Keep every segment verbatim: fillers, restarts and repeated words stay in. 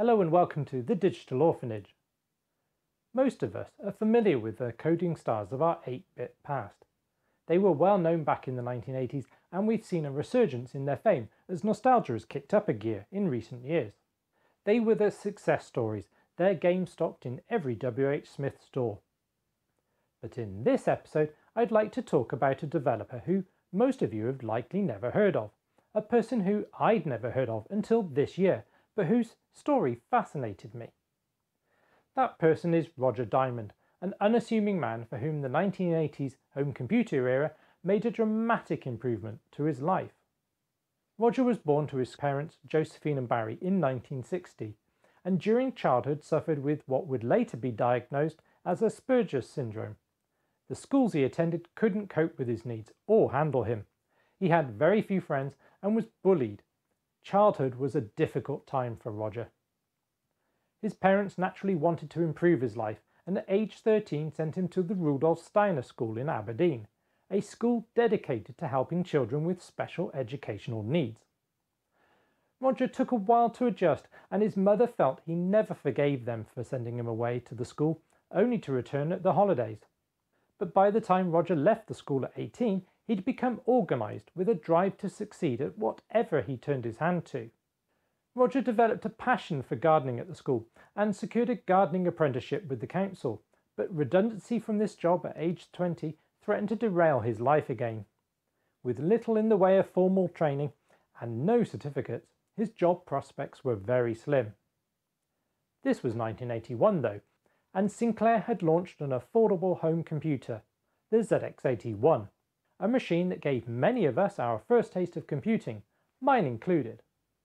Hello and welcome to The Digital Orphanage. Most of us are familiar with the coding stars of our eight bit past. They were well known back in the nineteen eighties, and we've seen a resurgence in their fame as nostalgia has kicked up a gear in recent years. They were the success stories, their games stocked in every W H Smith store. But in this episode, I'd like to talk about a developer who most of you have likely never heard of, a person who I'd never heard of until this year, but whose story fascinated me. That person is Roger Dymond, an unassuming man for whom the nineteen eighties home computer era made a dramatic improvement to his life. Roger was born to his parents Josephine and Barry in nineteen sixty, and during childhood suffered with what would later be diagnosed as Asperger Syndrome. The schools he attended couldn't cope with his needs or handle him. He had very few friends and was bullied. Childhood was a difficult time for Roger. His parents naturally wanted to improve his life, and at age thirteen sent him to the Rudolf Steiner School in Aberdeen, a school dedicated to helping children with special educational needs. Roger took a while to adjust, and his mother felt he never forgave them for sending him away to the school, only to return at the holidays. But by the time Roger left the school at eighteen, he'd become organised with a drive to succeed at whatever he turned his hand to. Roger developed a passion for gardening at the school and secured a gardening apprenticeship with the council, but redundancy from this job at age twenty threatened to derail his life again. With little in the way of formal training and no certificates, his job prospects were very slim. This was nineteen eighty-one though, and Sinclair had launched an affordable home computer, the Z X eighty-one. A machine that gave many of us our first taste of computing, mine included.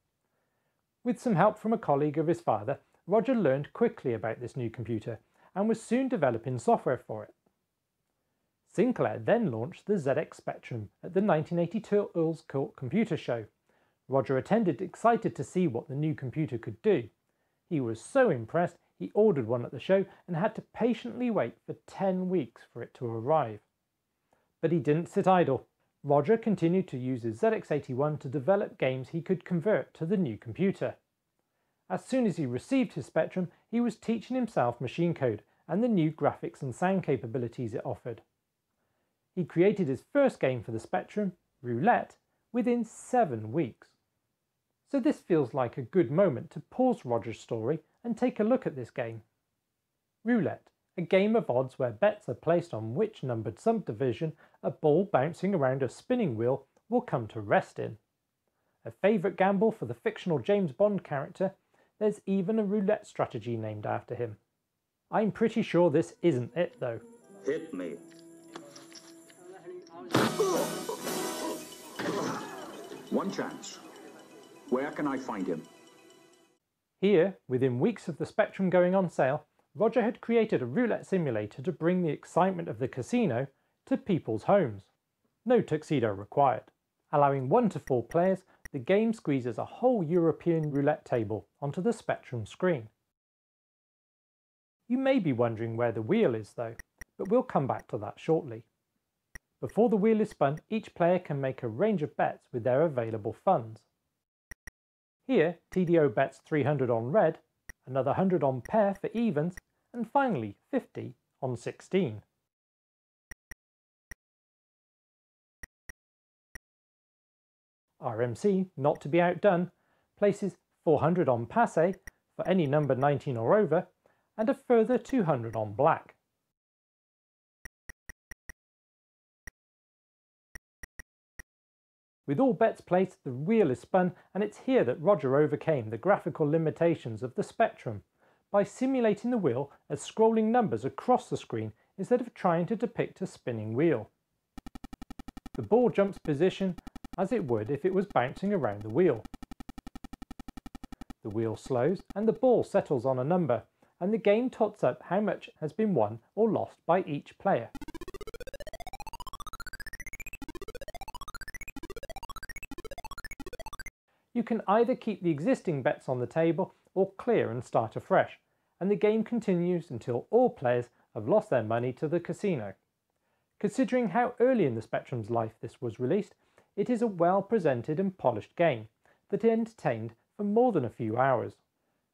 With some help from a colleague of his father, Roger learned quickly about this new computer and was soon developing software for it. Sinclair then launched the Z X Spectrum at the nineteen eighty-two Earls Court Computer Show. Roger attended excited to see what the new computer could do. He was so impressed he ordered one at the show and had to patiently wait for ten weeks for it to arrive. But he didn't sit idle. Roger continued to use his Z X eighty-one to develop games he could convert to the new computer. As soon as he received his Spectrum, he was teaching himself machine code and the new graphics and sound capabilities it offered. He created his first game for the Spectrum, Roulette, within seven weeks. So this feels like a good moment to pause Roger's story and take a look at this game. Roulette, a game of odds where bets are placed on which numbered subdivision a ball bouncing around a spinning wheel will come to rest in. A favourite gamble for the fictional James Bond character, there's even a roulette strategy named after him. I'm pretty sure this isn't it though. Hit me. One chance. Where can I find him? Here, within weeks of the Spectrum going on sale, Roger had created a roulette simulator to bring the excitement of the casino to people's homes. No tuxedo required. Allowing one to four players, the game squeezes a whole European roulette table onto the Spectrum screen. You may be wondering where the wheel is though, but we'll come back to that shortly. Before the wheel is spun, each player can make a range of bets with their available funds. Here, T D O bets three hundred on red, another one hundred on pair for evens, and finally fifty on sixteen. R M C, not to be outdone, places four hundred on passe for any number nineteen or over, and a further two hundred on black. With all bets placed, the wheel is spun, and it's here that Roger overcame the graphical limitations of the Spectrum by simulating the wheel as scrolling numbers across the screen instead of trying to depict a spinning wheel. The ball jumps position as it would if it was bouncing around the wheel. The wheel slows and the ball settles on a number, and the game tots up how much has been won or lost by each player. You can either keep the existing bets on the table or clear and start afresh, and the game continues until all players have lost their money to the casino. Considering how early in the Spectrum's life this was released, it is a well presented and polished game that entertained for more than a few hours.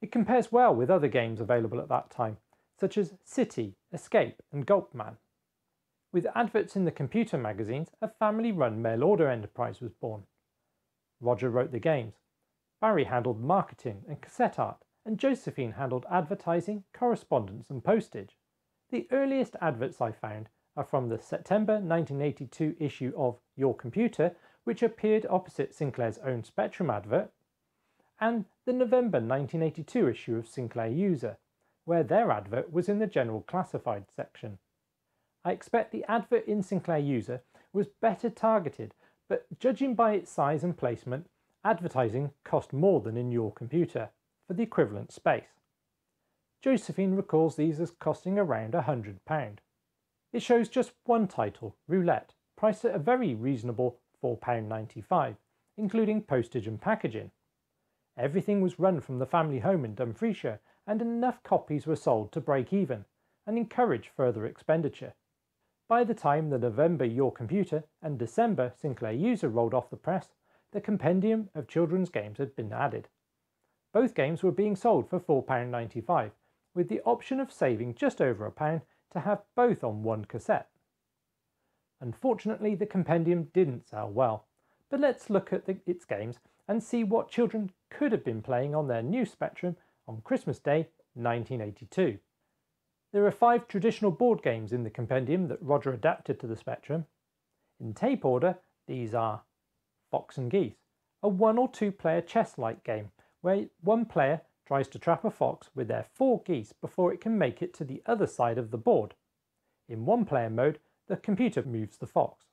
It compares well with other games available at that time, such as City, Escape and Gulpman. With adverts in the computer magazines, a family-run mail-order enterprise was born. Roger wrote the games, Barry handled marketing and cassette art, and Josephine handled advertising, correspondence and postage. The earliest adverts I found are from the September nineteen eighty-two issue of Your Computer, which appeared opposite Sinclair's own Spectrum advert, and the November nineteen eighty-two issue of Sinclair User, where their advert was in the General Classified section. I expect the advert in Sinclair User was better targeted, but judging by its size and placement, advertising cost more than in Your Computer for the equivalent space. Josephine recalls these as costing around one hundred pounds. It shows just one title, Roulette, priced at a very reasonable four pounds ninety-five, including postage and packaging. Everything was run from the family home in Dumfriesshire, and enough copies were sold to break even and encourage further expenditure. By the time the November Your Computer and December Sinclair User rolled off the press, the compendium of children's games had been added. Both games were being sold for four pounds ninety-five, with the option of saving just over a pound to have both on one cassette. Unfortunately, the compendium didn't sell well, but let's look at the, its games and see what children could have been playing on their new Spectrum on Christmas Day nineteen eighty-two. There are five traditional board games in the compendium that Roger adapted to the Spectrum. In tape order, these are Fox and Geese, a one or two player chess-like game where one player tries to trap a fox with their four geese before it can make it to the other side of the board. In one player mode, the computer moves the fox.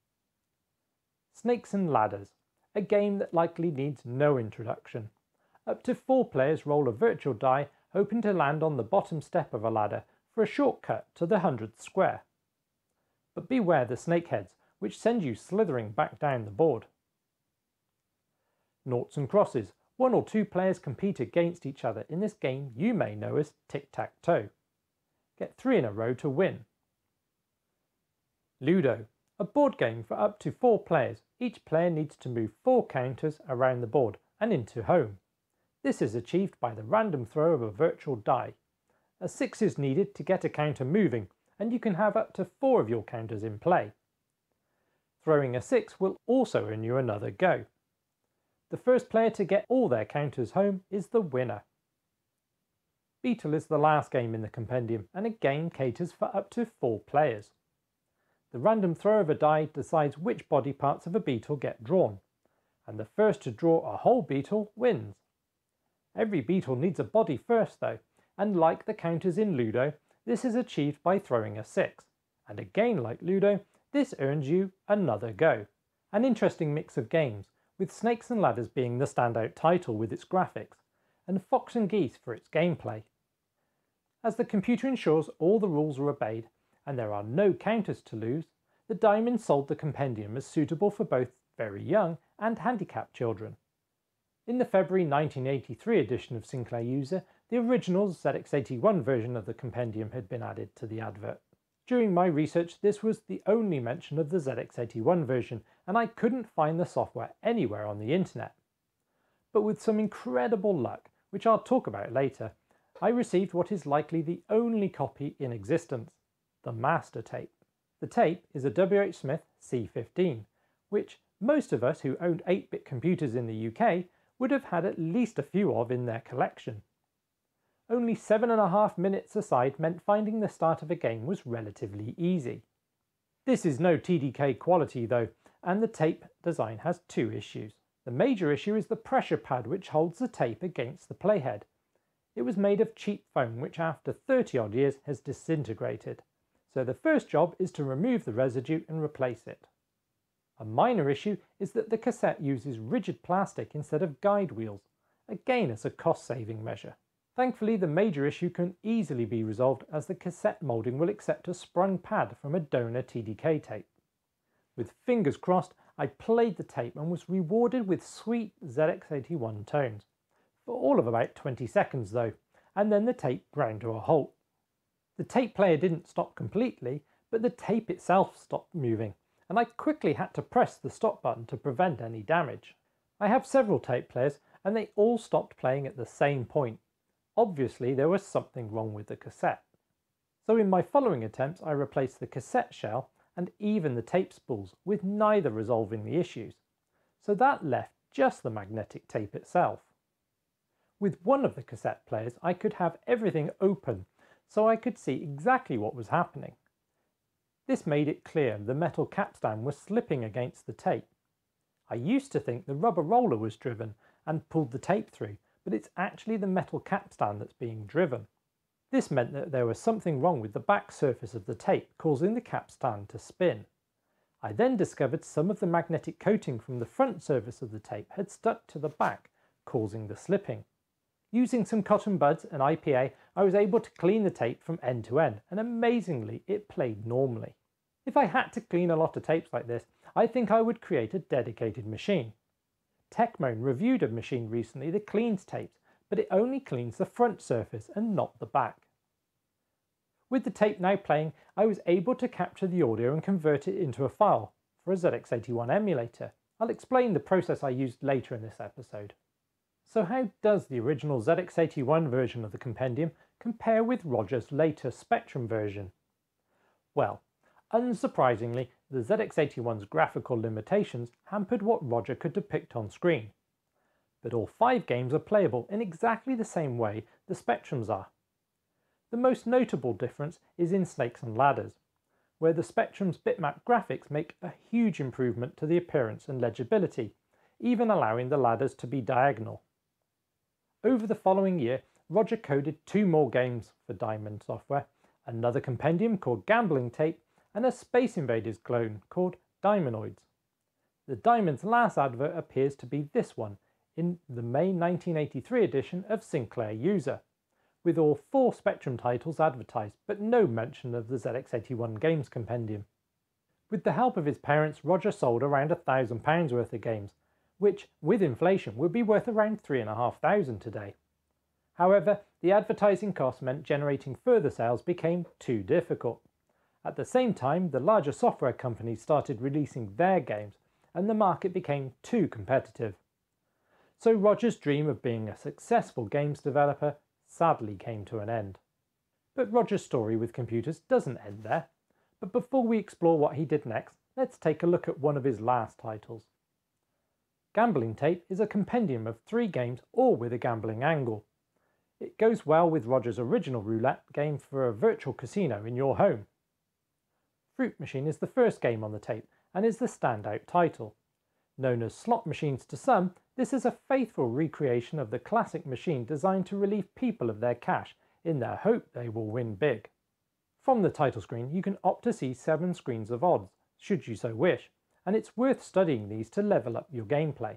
Snakes and Ladders, a game that likely needs no introduction. Up to four players roll a virtual die, hoping to land on the bottom step of a ladder for a shortcut to the hundredth square. But beware the snakeheads, which send you slithering back down the board. Noughts and Crosses, one or two players compete against each other in this game you may know as tic-tac-toe. Get three in a row to win. Ludo, a board game for up to four players. Each player needs to move four counters around the board and into home. This is achieved by the random throw of a virtual die. A six is needed to get a counter moving, and you can have up to four of your counters in play. Throwing a six will also earn you another go. The first player to get all their counters home is the winner. Beetle is the last game in the compendium and again caters for up to four players. The random throw of a die decides which body parts of a beetle get drawn, and the first to draw a whole beetle wins. Every beetle needs a body first though, and like the counters in Ludo, this is achieved by throwing a six, and again like Ludo, this earns you another go. An interesting mix of games, with Snakes and Ladders being the standout title with its graphics, and Fox and Geese for its gameplay. As the computer ensures all the rules are obeyed, and there are no counters to lose, the Dymond sold the compendium as suitable for both very young and handicapped children. In the February nineteen eighty-three edition of Sinclair User, the original Z X eighty-one version of the compendium had been added to the advert. During my research, this was the only mention of the Z X eighty-one version, and I couldn't find the software anywhere on the internet. But with some incredible luck, which I'll talk about later, I received what is likely the only copy in existence, the master tape. The tape is a W H Smith C fifteen, which most of us who owned eight bit computers in the U K would have had at least a few of in their collection. Only seven and a half minutes aside meant finding the start of a game was relatively easy. This is no T D K quality though, and the tape design has two issues. The major issue is the pressure pad which holds the tape against the playhead. It was made of cheap foam which after thirty odd years has disintegrated, so the first job is to remove the residue and replace it. A minor issue is that the cassette uses rigid plastic instead of guide wheels, again as a cost-saving measure. Thankfully, the major issue can easily be resolved as the cassette moulding will accept a sprung pad from a donor T D K tape. With fingers crossed, I played the tape and was rewarded with sweet Z X eighty-one tones. For all of about twenty seconds though, and then the tape ground to a halt. The tape player didn't stop completely, but the tape itself stopped moving, and I quickly had to press the stop button to prevent any damage. I have several tape players and they all stopped playing at the same point, Obviously there was something wrong with the cassette. So in my following attempts I replaced the cassette shell and even the tape spools, with neither resolving the issues. So that left just the magnetic tape itself. With one of the cassette players I could have everything open so I could see exactly what was happening. This made it clear the metal capstan was slipping against the tape. I used to think the rubber roller was driven and pulled the tape through, but it's actually the metal capstan that's being driven. This meant that there was something wrong with the back surface of the tape, causing the capstan to spin. I then discovered some of the magnetic coating from the front surface of the tape had stuck to the back, causing the slipping. Using some cotton buds and I P A, I was able to clean the tape from end to end, and amazingly it played normally. If I had to clean a lot of tapes like this, I think I would create a dedicated machine. Techmoan reviewed a machine recently that cleans tapes, but it only cleans the front surface and not the back. With the tape now playing, I was able to capture the audio and convert it into a file for a Z X eighty-one emulator. I'll explain the process I used later in this episode. So how does the original Z X eighty-one version of the compendium compare with Roger's later Spectrum version? Well, unsurprisingly, the Z X eighty-one's graphical limitations hampered what Roger could depict on screen. But all five games are playable in exactly the same way the Spectrums are. The most notable difference is in Snakes and Ladders, where the Spectrum's bitmap graphics make a huge improvement to the appearance and legibility, even allowing the ladders to be diagonal. Over the following year, Roger coded two more games for Dymond Software, another compendium called Gambling Tape, and a Space Invaders clone called Dymonoids. The Dymond's last advert appears to be this one, in the May nineteen eighty-three edition of Sinclair User, with all four Spectrum titles advertised, but no mention of the Z X eighty-one Games Compendium. With the help of his parents, Roger sold around a thousand pounds worth of games, which, with inflation, would be worth around three and a half thousand today. However, the advertising costs meant generating further sales became too difficult. At the same time, the larger software companies started releasing their games, and the market became too competitive. So Roger's dream of being a successful games developer sadly came to an end. But Roger's story with computers doesn't end there. But before we explore what he did next, let's take a look at one of his last titles. Gambling Tape is a compendium of three games, all with a gambling angle. It goes well with Roger's original Roulette game for a virtual casino in your home. Fruit Machine is the first game on the tape and is the standout title. Known as Slot Machines to some, this is a faithful recreation of the classic machine designed to relieve people of their cash in their hope they will win big. From the title screen you can opt to see seven screens of odds, should you so wish, and it's worth studying these to level up your gameplay.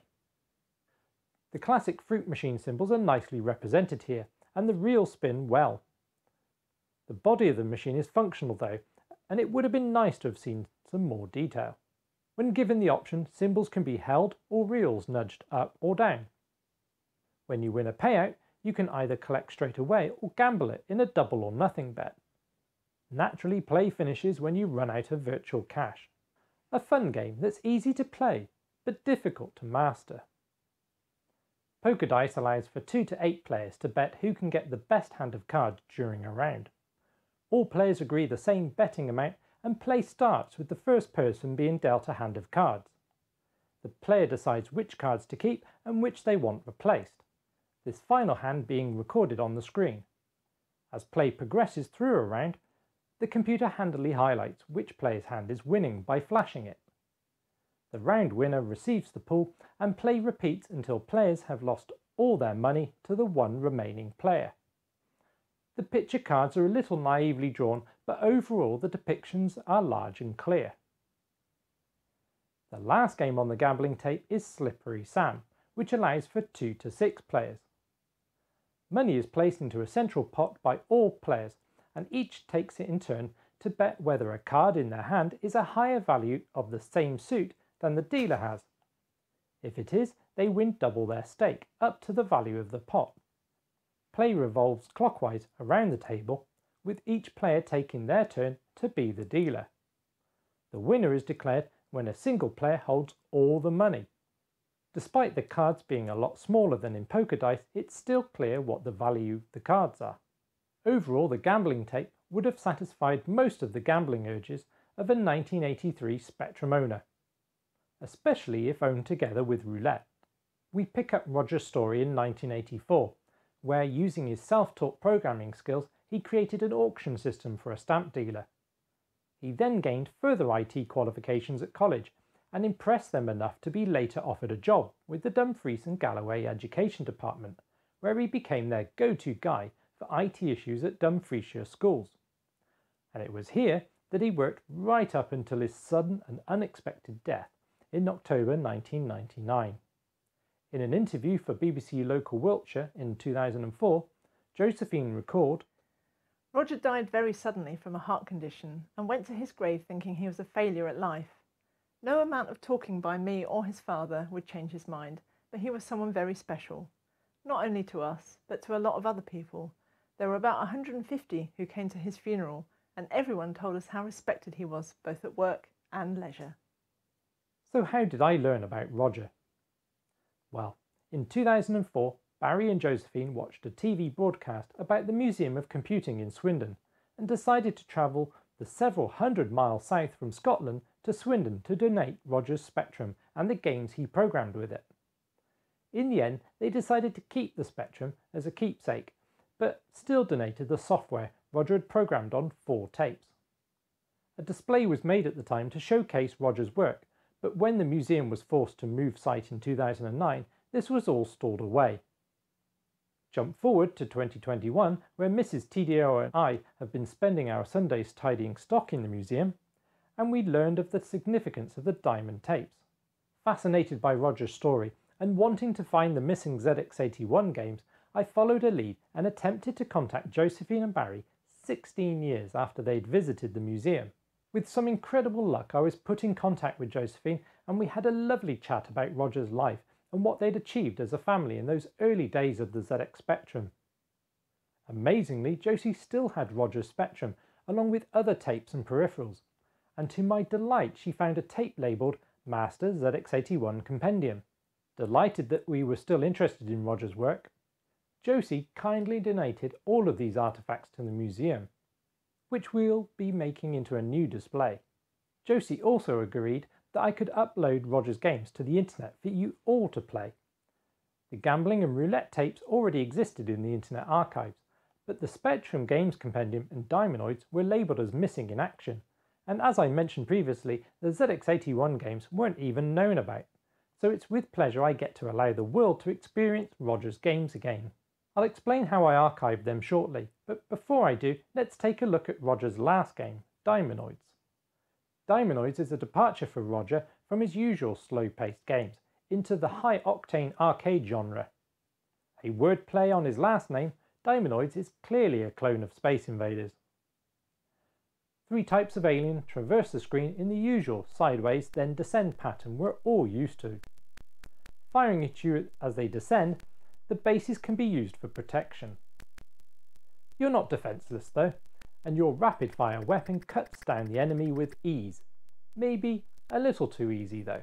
The classic Fruit Machine symbols are nicely represented here, and the reels spin well. The body of the machine is functional though, and it would have been nice to have seen some more detail. When given the option, symbols can be held or reels nudged up or down. When you win a payout, you can either collect straight away or gamble it in a double or nothing bet. Naturally, play finishes when you run out of virtual cash. A fun game that's easy to play, but difficult to master. Poker dice allows for two to eight players to bet who can get the best hand of cards during a round. All players agree the same betting amount, and play starts with the first person being dealt a hand of cards. The player decides which cards to keep and which they want replaced, this final hand being recorded on the screen. As play progresses through a round, the computer handily highlights which player's hand is winning by flashing it. The round winner receives the pool, and play repeats until players have lost all their money to the one remaining player. The picture cards are a little naively drawn, but overall the depictions are large and clear. The last game on the gambling tape is Slippery Sam, which allows for two to six players. Money is placed into a central pot by all players, and each takes it in turn to bet whether a card in their hand is a higher value of the same suit than the dealer has. If it is, they win double their stake, up to the value of the pot. Play revolves clockwise around the table, with each player taking their turn to be the dealer. The winner is declared when a single player holds all the money. Despite the cards being a lot smaller than in poker dice, it's still clear what the value of the cards are. Overall, the gambling tape would have satisfied most of the gambling urges of a nineteen eighty-three Spectrum owner, especially if owned together with Roulette. We pick up Roger's story in nineteen eighty-four, where using his self-taught programming skills, he created an auction system for a stamp dealer. He then gained further I T qualifications at college and impressed them enough to be later offered a job with the Dumfries and Galloway Education Department, where he became their go-to guy for I T issues at Dumfriesshire schools. And it was here that he worked right up until his sudden and unexpected death in October nineteen ninety-nine. In an interview for B B C Local Wiltshire in two thousand four, Josephine recalled, "Roger died very suddenly from a heart condition and went to his grave thinking he was a failure at life. No amount of talking by me or his father would change his mind, but he was someone very special. Not only to us, but to a lot of other people. There were about one hundred fifty who came to his funeral, and everyone told us how respected he was, both at work and leisure." So how did I learn about Roger? Well, in two thousand four, Barry and Josephine watched a T V broadcast about the Museum of Computing in Swindon and decided to travel the several hundred miles south from Scotland to Swindon to donate Roger's Spectrum and the games he programmed with it. In the end, they decided to keep the Spectrum as a keepsake, but still donated the software Roger had programmed on four tapes. A display was made at the time to showcase Roger's work, but when the museum was forced to move site in two thousand nine, this was all stored away. Jump forward to twenty twenty-one, where Missus T D O and I have been spending our Sundays tidying stock in the museum, and we learned of the significance of the Dymond tapes. Fascinated by Roger's story and wanting to find the missing Z X eighty-one games, I followed a lead and attempted to contact Josephine and Barry sixteen years after they'd visited the museum. With some incredible luck, I was put in contact with Josephine and we had a lovely chat about Roger's life and what they'd achieved as a family in those early days of the Z X Spectrum. Amazingly, Josie still had Roger's Spectrum along with other tapes and peripherals, and to my delight she found a tape labelled Master Z X eighty-one Compendium. Delighted that we were still interested in Roger's work, Josie kindly donated all of these artefacts to the museum, which we'll be making into a new display. Josie also agreed that I could upload Roger's games to the internet for you all to play. The gambling and roulette tapes already existed in the Internet Archives, but the Spectrum Games Compendium and Dymonoids were labelled as missing in action, and as I mentioned previously, the Z X eighty-one games weren't even known about, so it's with pleasure I get to allow the world to experience Roger's games again. I'll explain how I archived them shortly, but before I do, let's take a look at Roger's last game, Dymonoids. Dymonoids is a departure for Roger from his usual slow-paced games into the high-octane arcade genre. A wordplay on his last name, Dymonoids is clearly a clone of Space Invaders. Three types of alien traverse the screen in the usual sideways then descend pattern we're all used to. Firing at you as they descend, the bases can be used for protection. You're not defenceless though, and your rapid-fire weapon cuts down the enemy with ease. Maybe a little too easy though.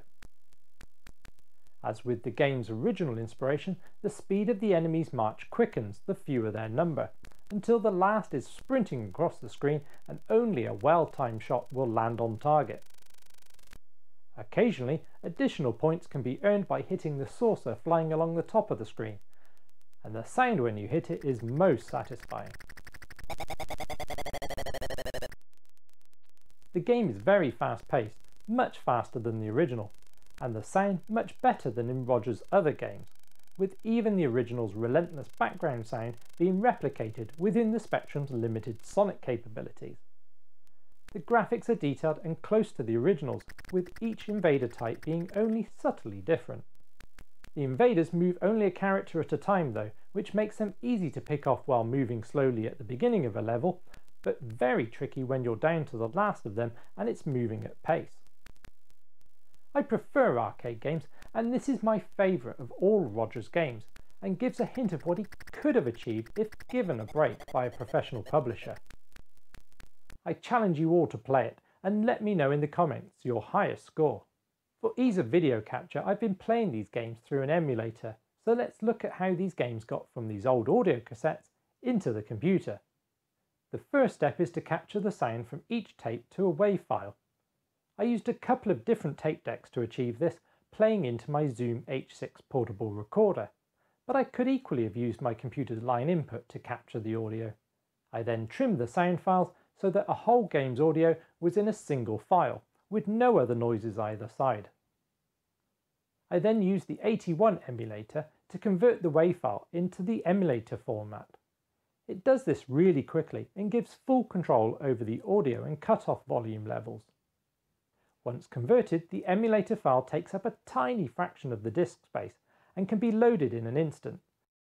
As with the game's original inspiration, the speed of the enemy's march quickens the fewer their number, until the last is sprinting across the screen and only a well-timed shot will land on target. Occasionally, additional points can be earned by hitting the saucer flying along the top of the screen, and the sound when you hit it is most satisfying. The game is very fast-paced, much faster than the original, and the sound much better than in Roger's other games, with even the original's relentless background sound being replicated within the Spectrum's limited sonic capabilities. The graphics are detailed and close to the originals, with each invader type being only subtly different. The invaders move only a character at a time though, which makes them easy to pick off while moving slowly at the beginning of a level, but very tricky when you're down to the last of them and it's moving at pace. I prefer arcade games, and this is my favourite of all Roger's games, and gives a hint of what he could have achieved if given a break by a professional publisher. I challenge you all to play it, and let me know in the comments your highest score. For ease of video capture, I've been playing these games through an emulator, so let's look at how these games got from these old audio cassettes into the computer. The first step is to capture the sound from each tape to a WAV file. I used a couple of different tape decks to achieve this, playing into my Zoom H six portable recorder, but I could equally have used my computer's line input to capture the audio. I then trimmed the sound files so that a whole game's audio was in a single file, with no other noises either side. I then used the eighty-one emulator to convert the WAV file into the emulator format. It does this really quickly and gives full control over the audio and cut-off volume levels. Once converted, the emulator file takes up a tiny fraction of the disk space and can be loaded in an instant.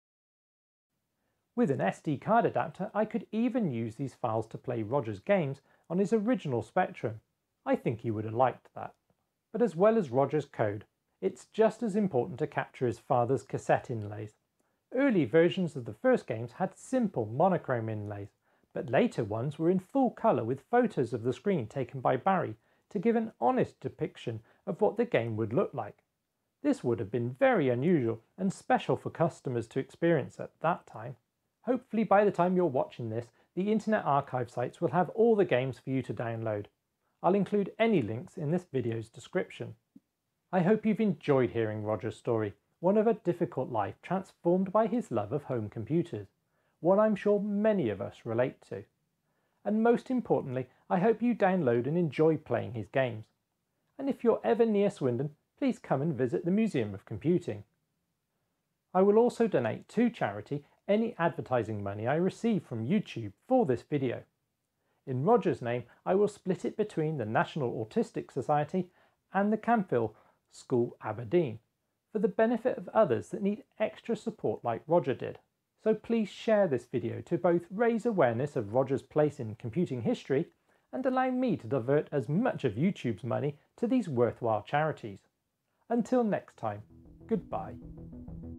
With an S D card adapter, I could even use these files to play Roger's games on his original Spectrum. I think he would have liked that. But as well as Roger's code, it's just as important to capture his father's cassette inlays. Early versions of the first games had simple monochrome inlays, but later ones were in full colour with photos of the screen taken by Barry to give an honest depiction of what the game would look like. This would have been very unusual and special for customers to experience at that time. Hopefully by the time you're watching this, the Internet Archive sites will have all the games for you to download. I'll include any links in this video's description. I hope you've enjoyed hearing Roger's story, one of a difficult life transformed by his love of home computers, one I'm sure many of us relate to. And most importantly, I hope you download and enjoy playing his games. And if you're ever near Swindon, please come and visit the Museum of Computing. I will also donate to charity any advertising money I receive from YouTube for this video. In Roger's name, I will split it between the National Autistic Society and the Camphill School Aberdeen, for the benefit of others that need extra support like Roger did. So please share this video to both raise awareness of Roger's place in computing history and allow me to divert as much of YouTube's money to these worthwhile charities. Until next time, goodbye.